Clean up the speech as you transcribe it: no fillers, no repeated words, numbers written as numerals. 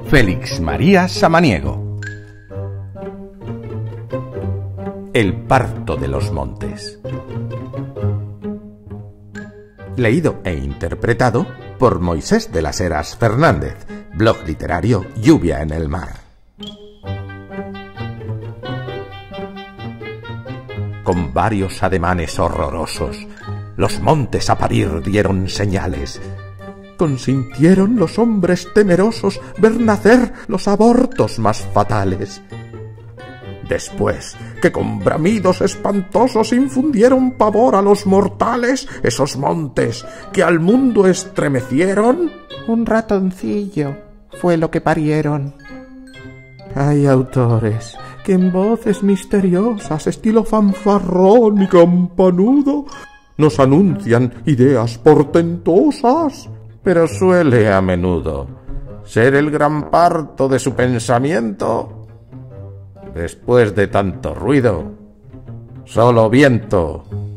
Félix María Samaniego. El parto de los montes. Leído e interpretado por Moisés de las Heras Fernández, blog literario Lluvia en el Mar. Con varios ademanes horrorosos, los montes a parir dieron señales. Consintieron los hombres temerosos ver nacer los abortos más fatales. Después que con bramidos espantosos infundieron pavor a los mortales, esos montes que al mundo estremecieron, un ratoncillo fue lo que parieron. Hay autores que en voces misteriosas, estilo fanfarrón y campanudo, nos anuncian ideas portentosas, pero suele a menudo ser el gran parto de su pensamiento. Después de tanto ruido, solo viento.